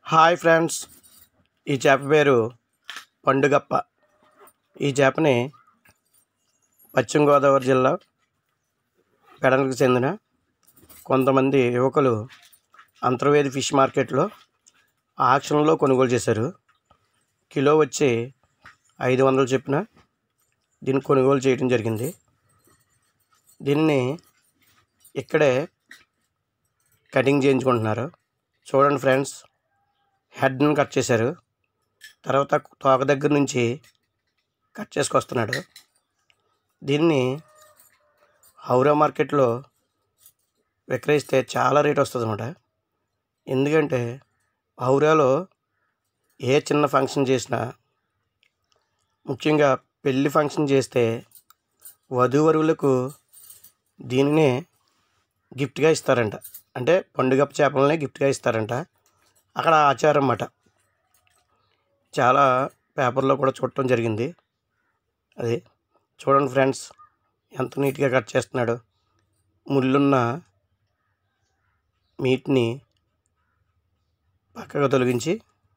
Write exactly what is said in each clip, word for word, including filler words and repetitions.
Hi friends, ఈ చేప పేరు పండుగప్ప. ఈ చేపని పశ్చిమ గోదావరి జిల్లా పెడనకు చెందిన కొంతమంది యువకులు అంతర్వేది ఫిష్ మార్కెట్లో ఆక్షన్లో కొనుగోలు చేశారు. కిలో వచ్చి ఐదు వందలు చొప్పున దీన్ని కొనుగోలు చేయడం జరిగింది. దీన్ని ఇక్కడే కటింగ్ చేయించుకుంటున్నారు. చూడండి ఫ్రెండ్స్, హెడ్ని కట్ చేశారు, తర్వాత తోక దగ్గర నుంచి కట్ చేసుకొస్తున్నాడు. దీన్ని హౌరా మార్కెట్లో విక్రయిస్తే చాలా రేట్ వస్తుంది అన్నమాట. ఎందుకంటే హౌరాలో ఏ చిన్న ఫంక్షన్ చేసినా, ముఖ్యంగా పెళ్ళి ఫంక్షన్ చేస్తే వధూవరులకు దీనినే గిఫ్ట్గా ఇస్తారంట. అంటే పండుగప్ప చేపలనే గిఫ్ట్గా ఇస్తారంట. అక్కడ ఆచారం అన్నమాట. చాలా పేపర్లో కూడా చూడటం జరిగింది. అది చూడండి ఫ్రెండ్స్, ఎంత నీట్గా కట్ చేస్తున్నాడు. ముళ్ళున్న మీట్ని పక్కగా తొలగించి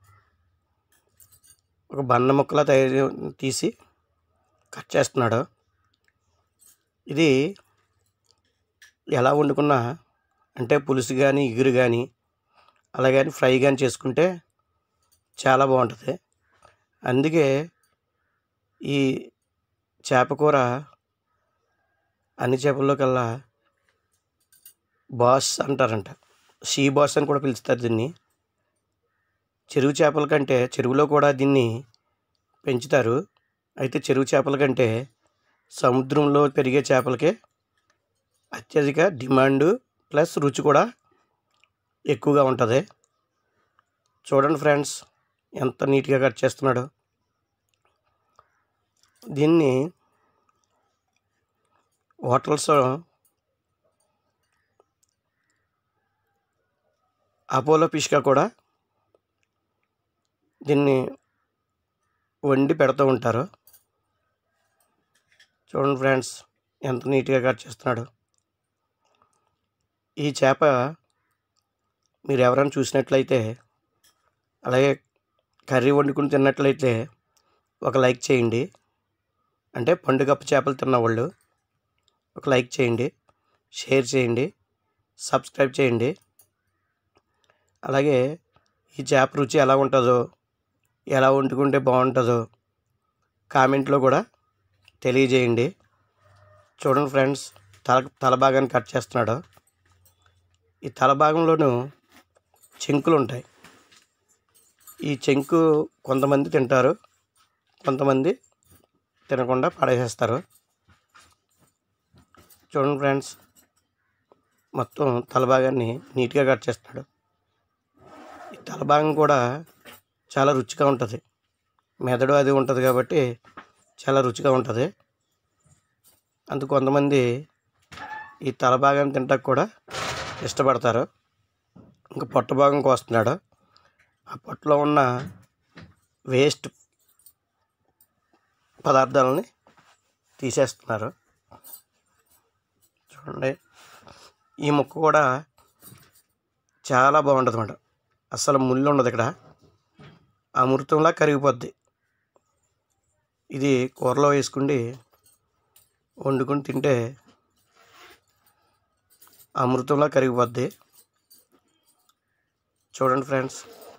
ఒక బండ ముక్కలా తయారు తీసి కట్ చేస్తున్నాడు. ఇది ఎలా వండుకున్నా, అంటే పులుసు కానీ ఇగురు కానీ అలాగే ఫ్రై కానీ చేసుకుంటే చాలా బాగుంటుంది. అందుకే ఈ చేప కూర అన్ని చేపల్లో కల్లా బాస్ అంటారంట. సీ బాస్ అని కూడా పిలుస్తారు దీన్ని. చెరువు చేపల కంటే చెరువులో కూడా దీన్ని పెంచుతారు. అయితే చెరువు చేపల కంటే సముద్రంలో పెరిగే చేపలకే అత్యధిక డిమాండు, ప్లస్ రుచి కూడా ఎక్కువగా ఉంటుంది. చూడండి ఫ్రెండ్స్, ఎంత నీట్గా కట్ చేస్తున్నాడు. దీన్ని హోటల్స్, అపోలో ఫిష్గా కూడా దీన్ని వండి పెడుతూ ఉంటారు. చూడండి ఫ్రెండ్స్, ఎంత నీట్గా కట్ చేస్తున్నాడు. ఈ చేప మీరు ఎవరైనా చూసినట్లయితే, అలాగే కర్రీ వండుకుని తిన్నట్లయితే ఒక లైక్ చేయండి. అంటే పండుగప్ప చేపలు తిన్నవాళ్ళు ఒక లైక్ చేయండి, షేర్ చేయండి, సబ్స్క్రైబ్ చేయండి. అలాగే ఈ చేప రుచి ఎలా ఉంటుందో, ఎలా వండుకుంటే బాగుంటుందో కామెంట్లో కూడా తెలియజేయండి. చూడండి ఫ్రెండ్స్, తల తల భాగాన్ని కట్ చేస్తున్నాడు. ఈ తల భాగంలోనూ చెంకులు ఉంటాయి. ఈ చెంకు కొంతమంది తింటారు, కొంతమంది తినకుండా పడేసేస్తారు. చూడండి ఫ్రెండ్స్, మొత్తం తల భాగాన్ని నీట్గా కట్ చేస్తాడు. ఈ తల భాగం కూడా చాలా రుచిగా ఉంటుంది. మెదడు అది ఉంటుంది కాబట్టి చాలా రుచిగా ఉంటుంది. అందుకు కొంతమంది ఈ తల భాగాన్ని తింటాక కూడా ఇష్టపడతారు. ఇంకా పొట్ట భాగం కోస్తున్నాడు. ఆ పొట్టలో ఉన్న వేస్ట్ పదార్థాలని తీసేస్తున్నారు. చూడండి, ఈ ముక్క కూడా చాలా బాగుంటుంది అన్నమాట. అస్సలు ముళ్ళు ఉండదు ఇక్కడ, అమృతంలా కరిగిపోద్ది. ఇది కూరలో వేసుకుని వండుకొని తింటే అమృతంలా కరిగిపోద్ది. చూడండి ఫ్రెండ్స్,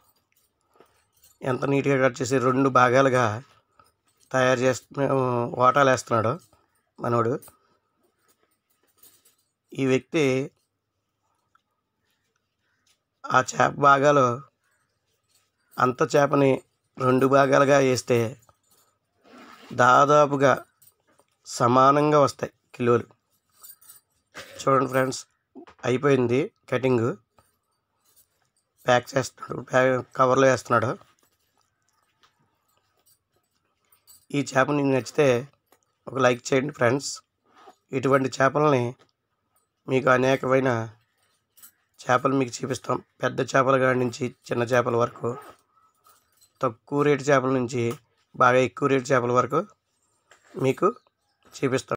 ఎంత నీట్గా కట్ చేసి రెండు భాగాలుగా తయారు చేస్తు వాటాలు వేస్తున్నాడు మనోడు. ఈ వ్యక్తి ఆ చేప భాగాలు అంత చేపని రెండు భాగాలుగా వేస్తే దాదాపుగా సమానంగా వస్తాయి కిలోలు. చూడండి ఫ్రెండ్స్, అయిపోయింది కటింగ్. ప్యాక్ చేస్తున్నాడు, ప్యాక్ కవర్లో వేస్తున్నాడు. ఈ చేప మీకు నచ్చితే ఒక లైక్ చేయండి ఫ్రెండ్స్. ఇటువంటి చేపలని మీకు అనేకమైన చేపలు మీకు చూపిస్తాం. పెద్ద చేపల కాడి నుంచి చిన్న చేపల వరకు, తక్కువ రేటు చేపల నుంచి బాగా ఎక్కువ రేటు చేపల వరకు మీకు చూపిస్తాం.